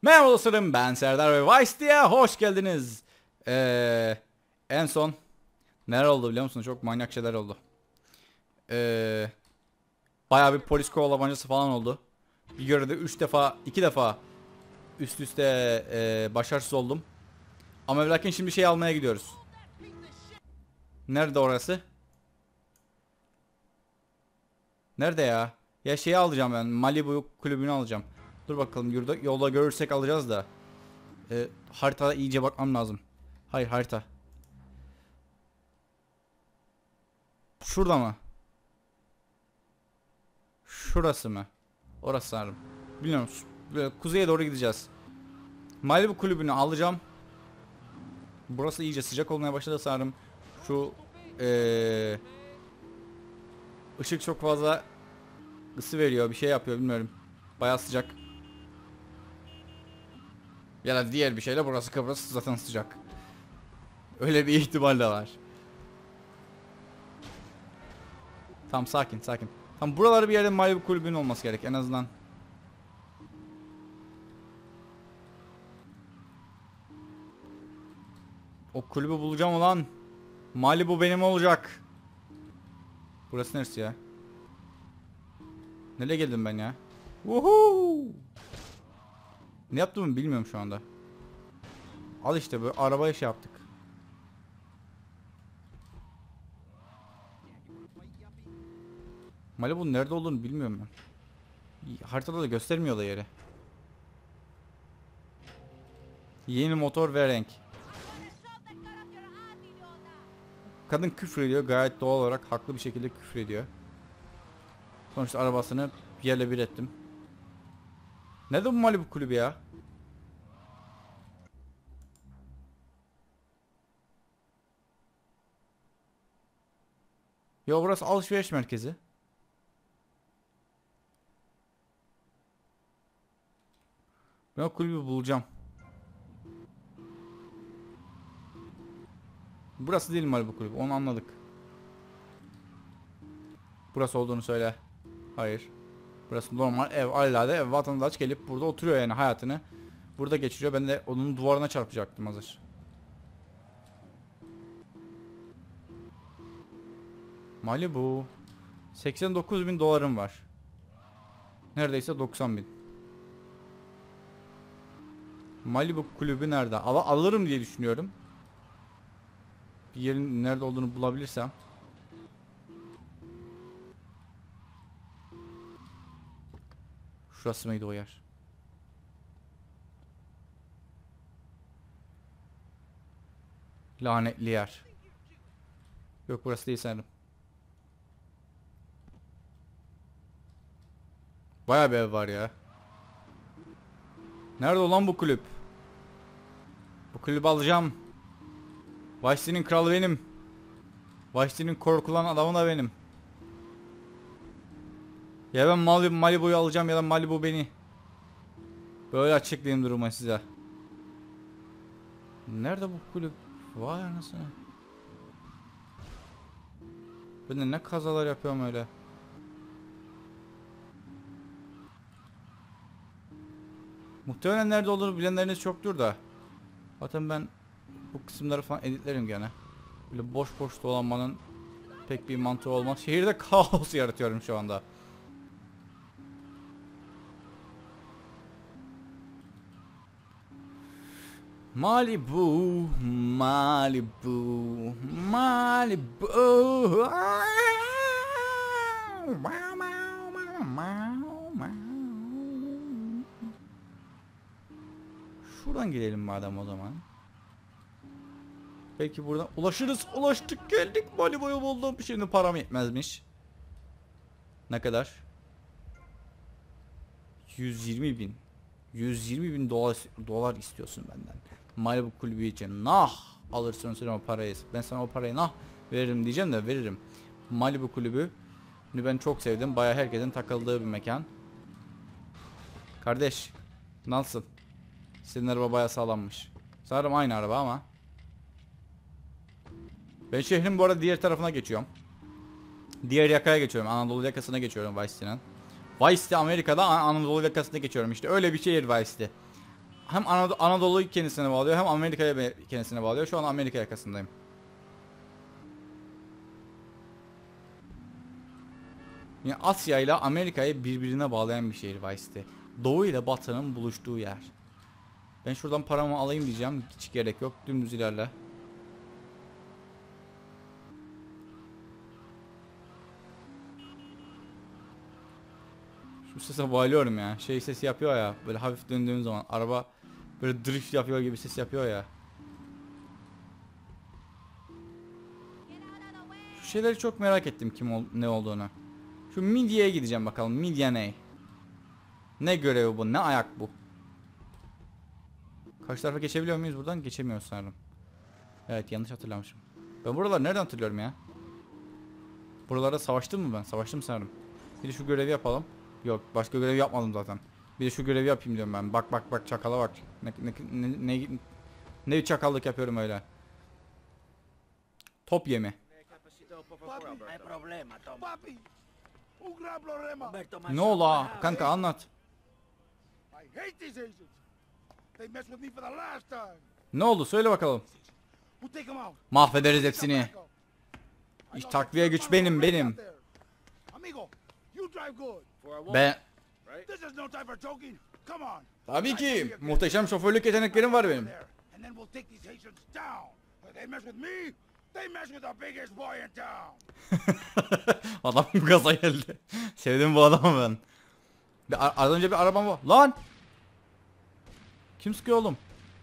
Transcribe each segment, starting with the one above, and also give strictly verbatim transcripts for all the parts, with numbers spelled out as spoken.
Merhaba dostlarım, ben Serdar ve Vice diye hoş geldiniz. Ee, en son neler oldu biliyor musunuz? Çok manyak şeyler oldu. Ee, bayağı bir polis kovalamancası falan oldu. Bir görevde üç defa, iki defa üst üste e, başarısız oldum. Ama lakin şimdi şey almaya gidiyoruz. Nerede orası? Nerede ya? Ya şeyi alacağım ben. Malibu kulübünü alacağım. Dur bakalım, yolda, yolda görürsek alacağız da. Ee, haritada iyice bakmam lazım. Hayır, harita. Şurada mı? Şurası mı? Orası sanırım. Bilmiyorum. Böyle kuzeye doğru gideceğiz. Malibu kulübünü alacağım. Burası iyice sıcak olmaya başladı sanırım. Şu ee, ışık çok fazla ısı veriyor. Bir şey yapıyor, bilmiyorum. Bayağı sıcak. Ya da diğer bir şeyle burası Kıbrıs zaten sıcak. Öyle bir ihtimal de var. Tamam, sakin sakin. Tam buraları bir yerde Malibu kulübünün olması gerek en azından. O kulübü bulacağım ulan. Malibu benim olacak. Burası neresi ya? Nereye geldim ben ya? Woohoo! Ne yaptığımı bilmiyorum şu anda. Al işte, böyle arabaya şey yaptık. Malibu'nun nerede olduğunu bilmiyorum ben. Haritada da göstermiyor da yeri. Yeni motor ve renk. Kadın küfür ediyor, gayet doğal olarak haklı bir şekilde küfür ediyor. Sonuçta arabasını yerle bir ettim. Nerede bu Malibu kulübü ya? Ya burası alışveriş merkezi. Ben o kulübü bulacağım. Burası değil Malibu kulübü, onu anladık. Burası olduğunu söyle. Hayır. Burası normal ev, alelade ev. Vatandaş gelip burada oturuyor, yani hayatını burada geçiriyor. Ben de onun duvarına çarpacaktım hazır. Malibu. seksen dokuz bin dolarım var. Neredeyse doksan bin. Malibu kulübü nerede? Al alırım diye düşünüyorum. Bir yerin nerede olduğunu bulabilirsem. Şurası mıydı o yer? Lanetli yer. Yok, burası değil sanırım. Bayağı bir ev var ya. Nerede olan bu kulüp? Bu kulübü alacağım. Vice'nin kralı benim. Vice'nin korkulan adamı da benim. Ya ben Malibu, Malibu'yu alacağım ya da Malibu beni. Böyle açıklayayım durumu size. Nerede bu kulüp? Vay anasını. Ben de ne kazalar yapıyorum öyle. Muhtemelen nerede olduğunu bilenleriniz çoktur da. Zaten ben bu kısımları falan editlerim gene. Böyle boş boş dolanmanın pek bir mantığı olmaz. Şehirde kaos yaratıyorum şu anda. Malibu, Malibu, Malibu. Şuradan gidelim madem o zaman. Belki buradan ulaşırız. Ulaştık, geldik. Malibu'yu buldum. Şimdi param yetmezmiş. Ne kadar? yüz yirmi bin. yüz yirmi bin dolar, dolar istiyorsun benden. Malibu kulübü için nah alırsın sen o parayı. Ben sana o parayı nah veririm diyeceğim de veririm. Malibu kulübü ben çok sevdim. Baya herkesin takıldığı bir mekan. Kardeş, nasılsın? Senin araba baya sağlammış. Sanırım aynı araba ama. Ben şehrin bu arada diğer tarafına geçiyorum. Diğer yakaya geçiyorum. Anadolu yakasına geçiyorum Vice City'nin. Vice City Amerika'da, Anadolu yakasına geçiyorum işte. Öyle bir şehir Vice City. hem Anad Anadolu'yu kendisine bağlıyor hem Amerika'ya kendisine bağlıyor. Şu an Amerika yakasındayım. Yani Asya ile Amerika'yı birbirine bağlayan bir şehir Vice City. Doğu ile Batı'nın buluştuğu yer. Ben şuradan paramı alayım diyeceğim. Hiç gerek yok. Dümdüz ilerle. Şu sese bayılıyorum ya. Şey sesi yapıyor ya. Böyle hafif döndüğüm zaman araba böyle drift yapıyor gibi ses yapıyor ya. Şu şeyleri çok merak ettim kim ol ne olduğunu. Şu midyeye gideceğim bakalım. Midye ne? Ne görevi bu? Ne ayak bu? Karşı tarafa geçebiliyor muyuz buradan? Geçemiyoruz sanırım. Evet, yanlış hatırlamışım. Ben buraları nereden hatırlıyorum ya? Buralarda savaştım mı ben? Savaştım sanırım. Bir de şu görevi yapalım. Yok, başka görev yapmadım zaten. Bir de şu görevi yapayım diyorum ben. Bak bak bak, çakala bak. Ne ne ne, ne, ne bir çakallık yapıyorum öyle. Top yemi. Ne oldu ha? Kanka anlat. Ne oldu? Söyle bakalım. Mahvederiz hepsini. İşte takviye güç benim benim. Ben... Tabii ki. Muhteşem şoförlük yeteneklerim var benim. Adam gaza geldi. Sevdim bu adamı ben. Bir, az önce bir arabam var. Lan! Kim sıkıyor oğlum?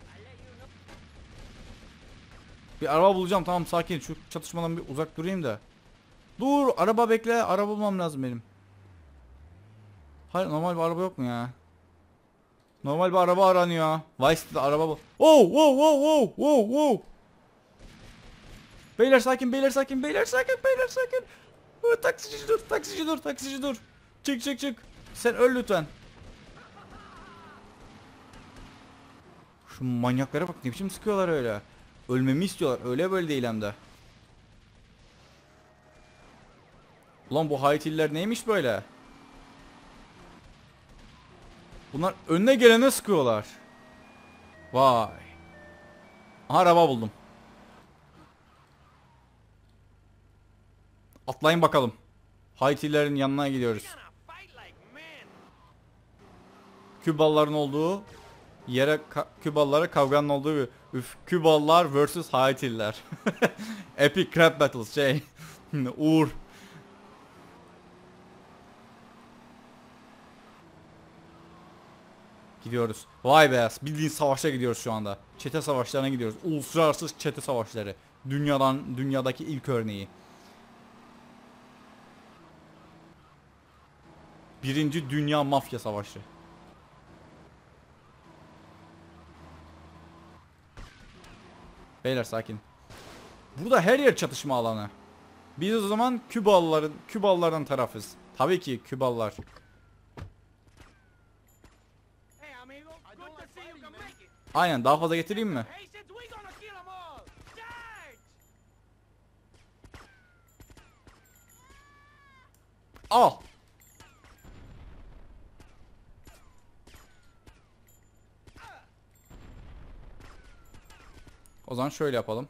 Bir araba bulacağım, tamam, sakin. Şu çatışmadan bir uzak durayım da. Dur, araba bekle. Araba bulmam lazım benim. Hayır, normal bir araba yok mu ya? Normal bir araba aranıyor. Vice'de araba bu. Oh, oh, oh, oh, oh, oh. Beyler sakin, beyler sakin, beyler sakin, beyler sakin. Oh, taksici dur, taksici dur, taksici dur. Çık çık çık. Sen öl lütfen. Şu manyaklara bak, ne biçim sıkıyorlar öyle. Ölmemi istiyorlar. Öyle böyle değil hem de. Ulan bu Haitililer neymiş böyle? Bunlar önüne gelene sıkıyorlar. Vay. Araba buldum. Atlayın bakalım. Haitililerin yanına gidiyoruz. Kübalıların olduğu yere, ka Kübalılara kavganın olduğu, üf, Kübalılar versus Haitililer. Epic Crab Battles şey. Uğur. Gidiyoruz. Vay be, bildiğin savaşa gidiyoruz şu anda. Çete savaşlarına gidiyoruz. Uluslararası çete savaşları. Dünyadan, dünyadaki ilk örneği. Birinci Dünya Mafya Savaşı. Beyler sakin. Burada her yer çatışma alanı. Biz o zaman Kübalıların, Kübalıların tarafız. Tabii ki Kübalılar. Aynen, daha fazla getireyim mi? Al. O zaman şöyle yapalım.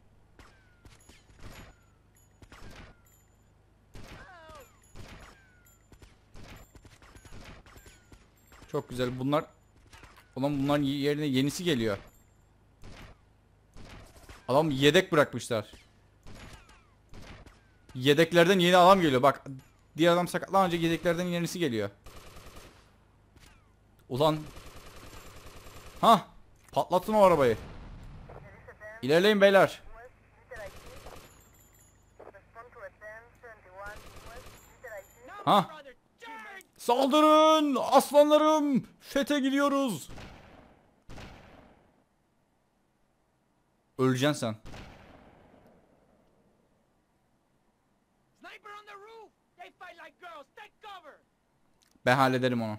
Çok güzel. Bunlar, ulan bunların yerine yenisi geliyor. Adam yedek bırakmışlar. Yedeklerden yeni adam geliyor. Bak, diğer adam sakatlanınca yedeklerden yenisi geliyor. Ulan. Ha, patlattın o arabayı. İlerleyin beyler. Ha. Saldırın aslanlarım. Fete gidiyoruz. Öleceksin sen. Ben hallederim onu.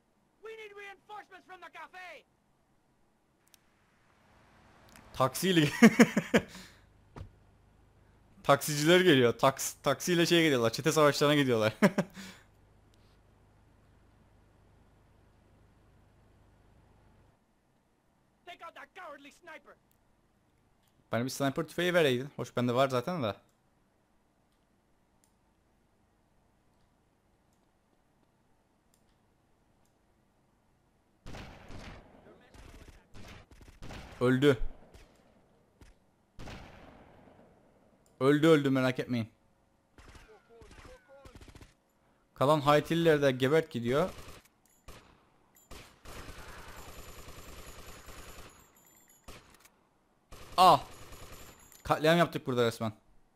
Taksiyle taksiciler geliyor. Taks taksiyle şeye gidiyorlar. Çete savaşlarına gidiyorlar. Bana bir sniper tüfeği vereydin. Hoş bende var zaten de. Öldü. Öldü öldü merak etmeyin. Kalan Haitililer de gebert gidiyor. Ah. Katliam yaptık burada resmen.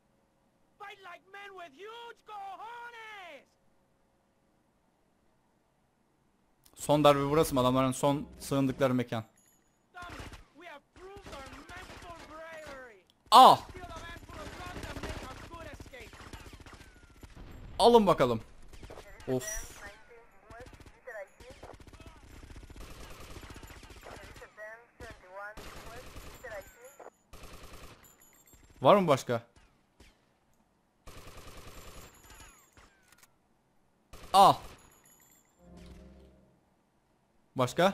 Son darbe burası mı? Adamların son sığındıkları mekan. Ah. Alın bakalım. Of. Var mı başka? Ah. Başka?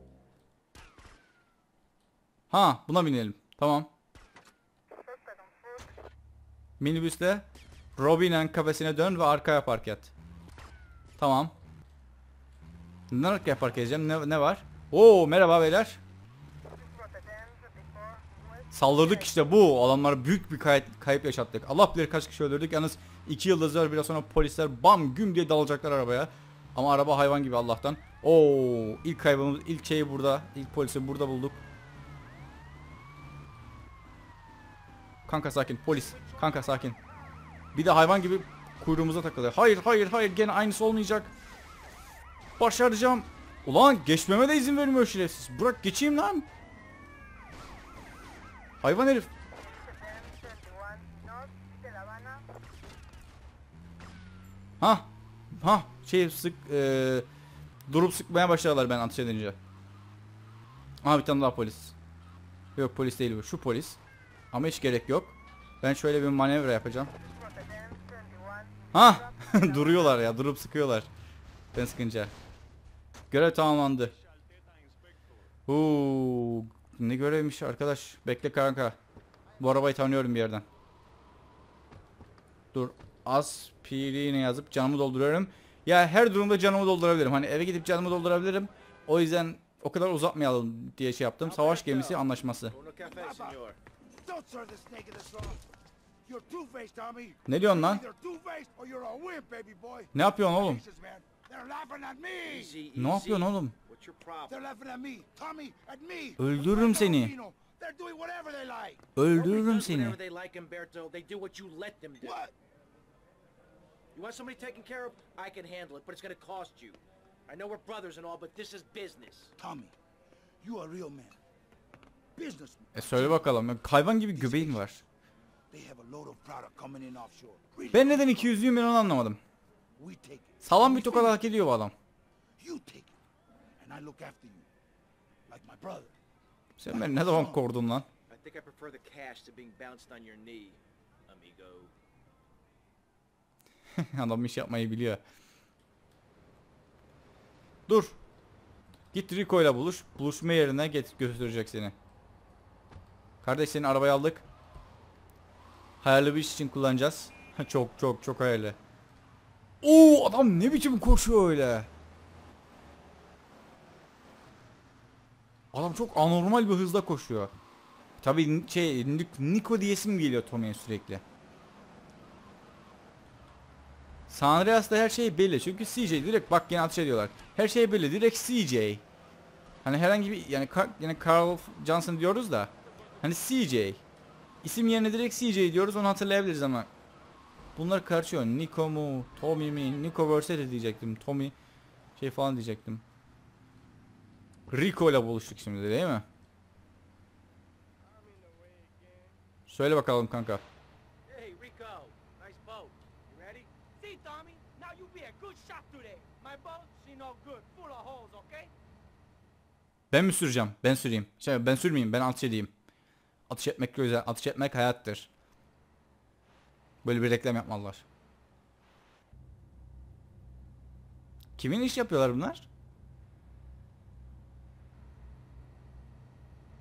Ha, buna binelim. Tamam. Minibüste Robin'in kafesine dön ve arkaya park et. Tamam. Neden arkaya park edeceğim? Ne, ne var? Oo, merhaba beyler. Saldırdık işte bu. Adamlara büyük bir kayıp, kayıp yaşattık. Allah bilir kaç kişi öldürdük. Yalnız iki yıldız var. Biraz sonra polisler bam güm diye dalacaklar arabaya. Ama araba hayvan gibi Allah'tan. Oo, ilk kaybımız, ilk şeyi burada. İlk polisi burada bulduk. Kanka sakin polis. Kanka sakin. Bir de hayvan gibi kuyruğumuza takılıyor. Hayır hayır hayır gene aynısı olmayacak. Başaracağım. Ulan geçmeme de izin vermiyor şerefsiz. Bırak geçeyim lan. Hayvan herif. Ha. Ha. Şey sık e, durup sıkmaya başladılar ben ateş edince. Aha bir tane daha polis. Yok polis değil bu. Şu polis. Ama hiç gerek yok. Ben şöyle bir manevra yapacağım. Ha. Duruyorlar ya. Durup sıkıyorlar. Ben sıkınca. Görev tamamlandı. Uuu. Ne görevmiş arkadaş. Bekle kanka. Bu arabayı tanıyorum bir yerden. Dur. Aspirine yazıp canımı dolduruyorum. Ya her durumda canımı doldurabilirim. Hani eve gidip canımı doldurabilirim. O yüzden o kadar uzatmayalım diye şey yaptım. Savaş gemisi anlaşması. Ne diyorsun lan? Ne yapıyorsun oğlum? Ne yapıyorsun oğlum? Öldürürüm seni. Öldürürüm seni. You want somebody taken care of? I can handle it, but it's gonna cost you. I know we're brothers and all, but this is business. Tommy, you a real man. Businessman. E söyle bakalım. Hayvan gibi göbeğin var. They have a load of product coming in offshore. Really? Ben neden iki yüzlüyüm ben onu anlamadım. We take it. Sağlam bir tokat hak ediyor bu adam. You take it. And I look after you. Like my brother. Sen beni ne zaman korudun lan? I think I prefer the cash to being bounced on your knee, amigo. Adam iş yapmayı biliyor. Dur. Git Rico ile buluş. Buluşma yerine get götürecek seni. Kardeş seni arabaya aldık. Hayırlı bir iş için kullanacağız. Çok çok çok hayırlı. Oo adam ne biçim koşuyor öyle. Adam çok anormal bir hızla koşuyor. Tabii şey Nico diyesim geliyor Tommy'ye sürekli. San Andreas'ta her şey belli çünkü C J direkt bak yine ateş ediyorlar. Her şey belli direkt C J. Hani herhangi bir yani yani Carl Johnson diyoruz da hani C J. İsim yerine direkt C J diyoruz onu hatırlayabiliriz ama. Bunlar karışıyor. Nico mu? Tommy mi? Nico Versace diyecektim. Tommy şey falan diyecektim. Rico ile buluştuk şimdi de, değil mi? Söyle bakalım kanka. Hey, Rico. Nice boat. You ready? See, Tommy, now you be a good shot today. My boat, she no good, full of holes, okay? Ben mi süreceğim? Ben süreyim. Şey, ben sürmeyeyim. Ben atış edeyim. Atış etmek güzel. Atış etmek hayattır. Böyle bir reklam yapmalılar. Kimin iş yapıyorlar bunlar?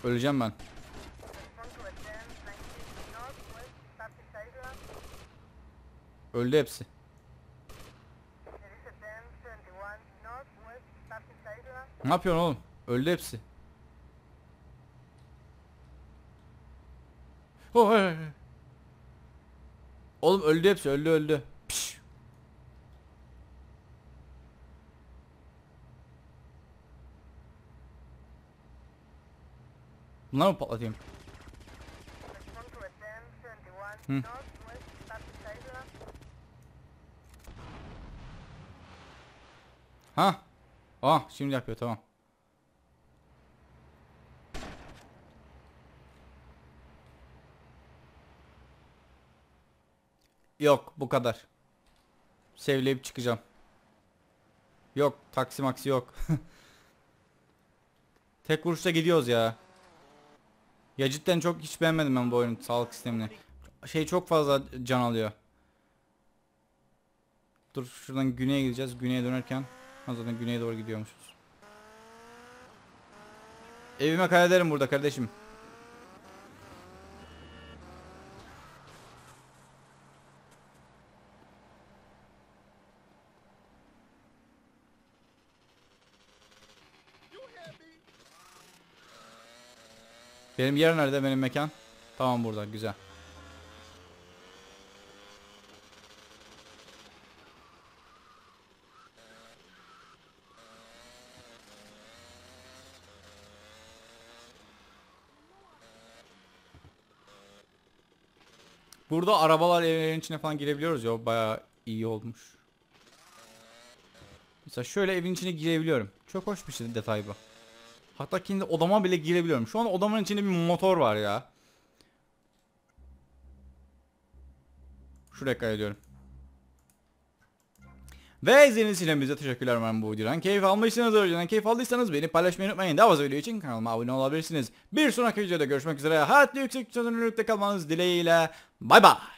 Öleceğim ben. Öldü hepsi. Ne yapıyorsun oğlum? Öldü hepsi. Oh, hey, hey. Oğlum öldü hepsi, öldü öldü. Piş. Bunları mı patlatayım? Hı. Ha. Ah, şimdi yapıyor, tamam. Yok, bu kadar. Sevleyip çıkacağım. Yok, taksi maksi yok. Tek vuruşta gidiyoruz ya. Ya cidden çok hiç beğenmedim ben bu oyunun sağlık sistemini. Şey çok fazla can alıyor. Dur şuradan güneye gideceğiz. Güneye dönerken ha, zaten güneye doğru gidiyormuşuz. Evime kaydederim burada kardeşim. Benim yer nerede, benim mekan? Tamam, burada, güzel. Burada arabalar evlerin içine falan girebiliyoruz ya, bayağı iyi olmuş. Mesela şöyle evin içine girebiliyorum. Çok hoş bir şey, detay bu. Hatta kendi odama bile girebiliyorum. Şu an odamın içinde bir motor var ya. Şuraya kaydediyorum. Ve izlediğiniz için hepinize teşekkürler ben bu videodan. Keyif almışsınız, önceden keyif aldıysanız beni paylaşmayı unutmayın. Daha fazla video için kanalıma abone olabilirsiniz. Bir sonraki videoda görüşmek üzere. Hayatlı yüksek çözünürlükte kalmanız dileğiyle. Bay bay.